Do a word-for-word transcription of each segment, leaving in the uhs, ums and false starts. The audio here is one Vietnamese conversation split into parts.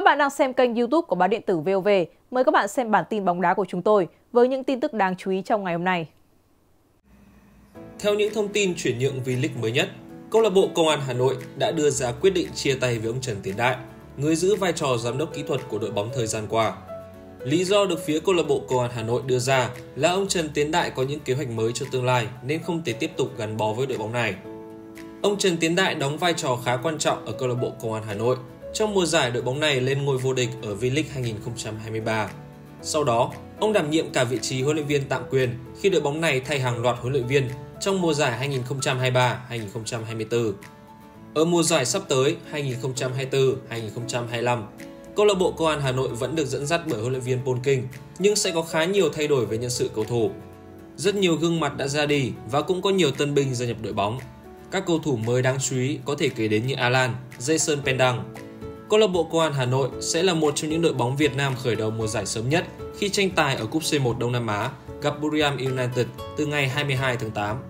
Các bạn đang xem kênh YouTube của báo điện tử vê o vê. Mời các bạn xem bản tin bóng đá của chúng tôi với những tin tức đáng chú ý trong ngày hôm nay. Theo những thông tin chuyển nhượng V-League mới nhất, câu lạc bộ Công an Hà Nội đã đưa ra quyết định chia tay với ông Trần Tiến Đại, người giữ vai trò giám đốc kỹ thuật của đội bóng thời gian qua. Lý do được phía câu lạc bộ Công an Hà Nội đưa ra là ông Trần Tiến Đại có những kế hoạch mới cho tương lai nên không thể tiếp tục gắn bó với đội bóng này. Ông Trần Tiến Đại đóng vai trò khá quan trọng ở câu lạc bộ Công an Hà Nội trong mùa giải đội bóng này lên ngôi vô địch ở V-League hai không hai ba. Sau đó, ông đảm nhiệm cả vị trí huấn luyện viên tạm quyền khi đội bóng này thay hàng loạt huấn luyện viên trong mùa giải hai không hai ba hai không hai tư. Ở mùa giải sắp tới hai không hai tư hai không hai lăm, câu lạc bộ Công an Hà Nội vẫn được dẫn dắt bởi huấn luyện viên Paul King, nhưng sẽ có khá nhiều thay đổi về nhân sự cầu thủ. Rất nhiều gương mặt đã ra đi và cũng có nhiều tân binh gia nhập đội bóng. Các cầu thủ mới đáng chú ý có thể kể đến như Alan, Jason Pendang. Câu lạc bộ Công an Hà Nội sẽ là một trong những đội bóng Việt Nam khởi đầu mùa giải sớm nhất khi tranh tài ở cúp C một Đông Nam Á gặp Buriram United từ ngày hai mươi hai tháng tám.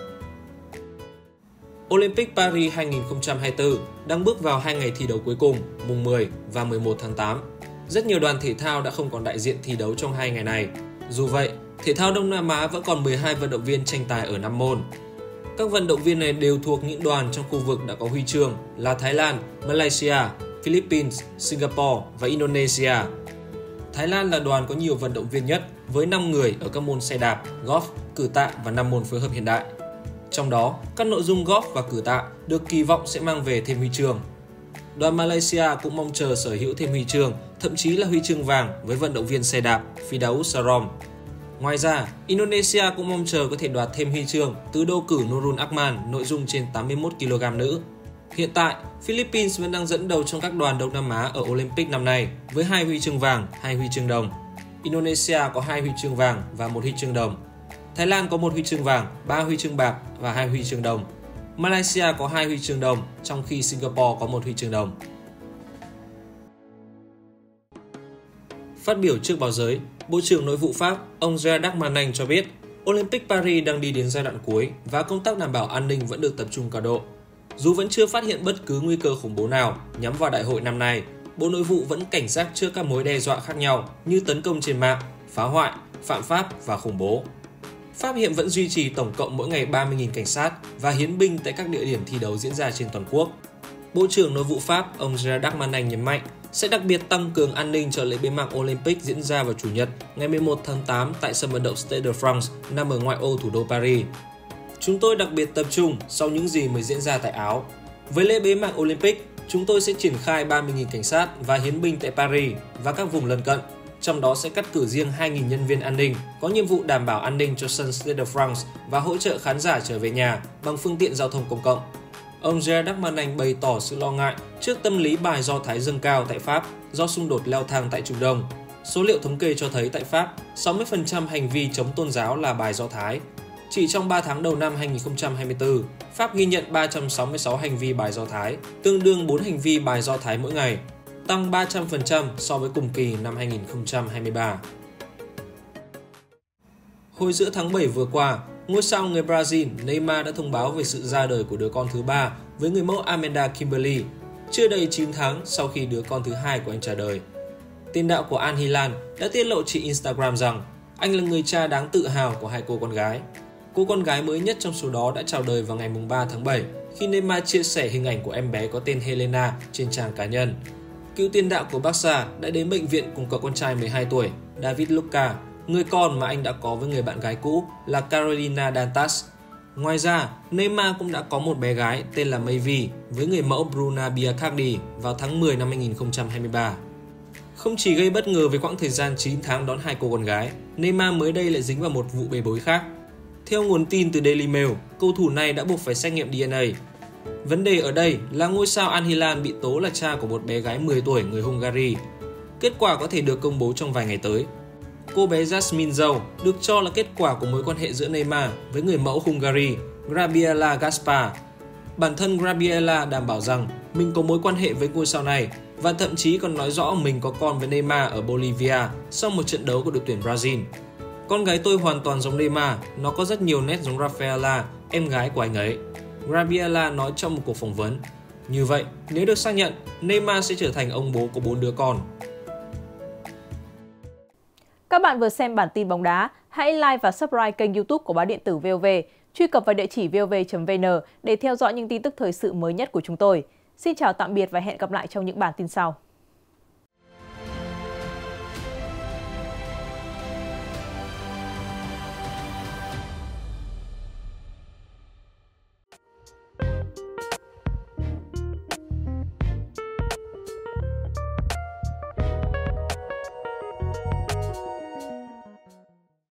Olympic Paris hai không hai tư đang bước vào hai ngày thi đấu cuối cùng, mùng mười và mười một tháng tám. Rất nhiều đoàn thể thao đã không còn đại diện thi đấu trong hai ngày này. Dù vậy, thể thao Đông Nam Á vẫn còn mười hai vận động viên tranh tài ở năm môn. Các vận động viên này đều thuộc những đoàn trong khu vực đã có huy chương là Thái Lan, Malaysia, Philippines, Singapore và Indonesia. Thái Lan là đoàn có nhiều vận động viên nhất với năm người ở các môn xe đạp, golf, cử tạ và năm môn phối hợp hiện đại. Trong đó, các nội dung golf và cử tạ được kỳ vọng sẽ mang về thêm huy chương. Đoàn Malaysia cũng mong chờ sở hữu thêm huy chương, thậm chí là huy chương vàng với vận động viên xe đạp Firdaus Sarom. Ngoài ra, Indonesia cũng mong chờ có thể đoạt thêm huy chương từ đô cử Nurul Akman nội dung trên tám mươi mốt ki lô gam nữ. Hiện tại, Philippines vẫn đang dẫn đầu trong các đoàn Đông Nam Á ở Olympic năm nay với hai huy chương vàng, hai huy chương đồng. Indonesia có hai huy chương vàng và một huy chương đồng. Thái Lan có một huy chương vàng, ba huy chương bạc và hai huy chương đồng. Malaysia có hai huy chương đồng, trong khi Singapore có một huy chương đồng. Phát biểu trước báo giới, Bộ trưởng Nội vụ Pháp, ông Gérald Darmanin cho biết Olympic Paris đang đi đến giai đoạn cuối và công tác đảm bảo an ninh vẫn được tập trung cao độ. Dù vẫn chưa phát hiện bất cứ nguy cơ khủng bố nào nhắm vào đại hội năm nay, Bộ Nội vụ vẫn cảnh giác trước các mối đe dọa khác nhau như tấn công trên mạng, phá hoại, phạm pháp và khủng bố. Pháp hiện vẫn duy trì tổng cộng mỗi ngày ba mươi nghìn cảnh sát và hiến binh tại các địa điểm thi đấu diễn ra trên toàn quốc. Bộ trưởng Nội vụ Pháp, ông Gérald Darmanin nhấn mạnh sẽ đặc biệt tăng cường an ninh cho lễ bế mạc Olympic diễn ra vào Chủ nhật ngày mười một tháng tám tại sân vận động Stade de France nằm ở ngoại ô thủ đô Paris. Chúng tôi đặc biệt tập trung sau những gì mới diễn ra tại Áo. Với lễ bế mạc Olympic, chúng tôi sẽ triển khai ba mươi nghìn cảnh sát và hiến binh tại Paris và các vùng lân cận. Trong đó sẽ cắt cử riêng hai nghìn nhân viên an ninh có nhiệm vụ đảm bảo an ninh cho sân Stade de France và hỗ trợ khán giả trở về nhà bằng phương tiện giao thông công cộng. Ông Gérald Darmanin bày tỏ sự lo ngại trước tâm lý bài Do Thái dâng cao tại Pháp do xung đột leo thang tại Trung Đông. Số liệu thống kê cho thấy tại Pháp, sáu mươi phần trăm hành vi chống tôn giáo là bài Do Thái. Chỉ trong ba tháng đầu năm hai không hai tư, Pháp ghi nhận ba trăm sáu mươi sáu hành vi bài Do Thái, tương đương bốn hành vi bài Do Thái mỗi ngày, tăng ba trăm phần trăm so với cùng kỳ năm hai không hai ba. Hồi giữa tháng bảy vừa qua, ngôi sao người Brazil Neymar đã thông báo về sự ra đời của đứa con thứ ba với người mẫu Amanda Kimberly, chưa đầy chín tháng sau khi đứa con thứ hai của anh chào đời. Tiền đạo của Al Hilal đã tiết lộ trên Instagram rằng anh là người cha đáng tự hào của hai cô con gái. Cô con gái mới nhất trong số đó đã chào đời vào ngày ba tháng bảy khi Neymar chia sẻ hình ảnh của em bé có tên Helena trên trang cá nhân. Cựu tiền đạo của Barca đã đến bệnh viện cùng cậu con trai mười hai tuổi, David Luca, người con mà anh đã có với người bạn gái cũ là Carolina Dantas. Ngoài ra, Neymar cũng đã có một bé gái tên là Mavi với người mẫu Bruna Biancardi vào tháng mười năm hai không hai ba. Không chỉ gây bất ngờ với quãng thời gian chín tháng đón hai cô con gái, Neymar mới đây lại dính vào một vụ bê bối khác. Theo nguồn tin từ Daily Mail, cầu thủ này đã buộc phải xét nghiệm đê en a. Vấn đề ở đây là ngôi sao Al Hilal bị tố là cha của một bé gái mười tuổi người Hungary. Kết quả có thể được công bố trong vài ngày tới. Cô bé Jasmine Zhou được cho là kết quả của mối quan hệ giữa Neymar với người mẫu Hungary Gabriela Gaspar. Bản thân Gabriela đảm bảo rằng mình có mối quan hệ với ngôi sao này và thậm chí còn nói rõ mình có con với Neymar ở Bolivia sau một trận đấu của đội tuyển Brazil. Con gái tôi hoàn toàn giống Neymar, nó có rất nhiều nét giống Rafaela, em gái của anh ấy. Gabriela nói trong một cuộc phỏng vấn. Như vậy, nếu được xác nhận, Neymar sẽ trở thành ông bố của bốn đứa con. Các bạn vừa xem bản tin bóng đá, hãy like và subscribe kênh YouTube của báo điện tử vê o vê, truy cập vào địa chỉ vov chấm vn để theo dõi những tin tức thời sự mới nhất của chúng tôi. Xin chào tạm biệt và hẹn gặp lại trong những bản tin sau.